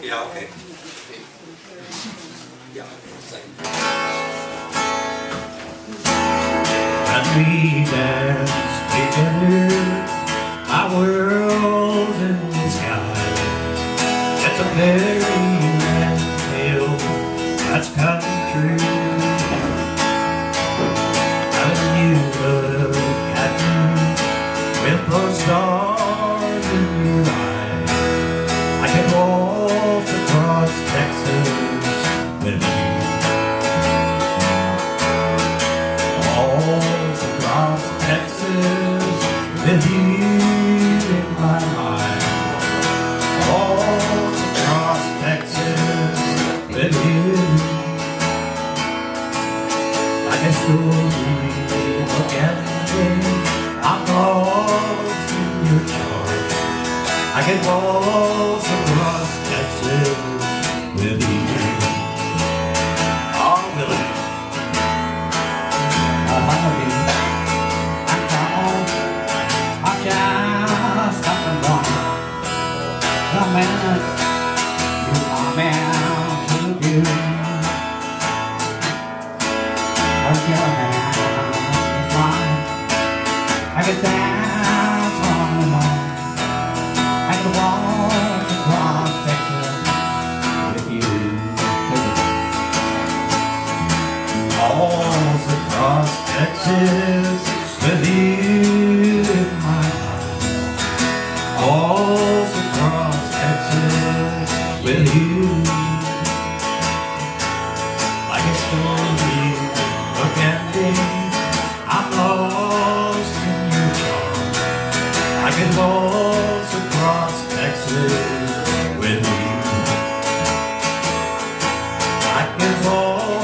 Yeah, okay. Yeah, same. And we dance together, my world in the sky. It's a fairy tale that's come true. And you look at me with those stars in your eyes. I can walk across Texas with you. Waltz across Texas with you in my mind. Waltz across Texas with you. Like a story of ending, I'm lost in your charms. I can waltz across Texas with you. Oh, Willie. I'm just something wrong. The minute you come out to view, hold your hand in mine. I could dance on and on. I could walk across Texas with you. Waltz across Texas with you in my heart. Waltz across Texas with you. Like a story of ending, I'm lost in your charms. I can waltz across Texas with you. I can waltz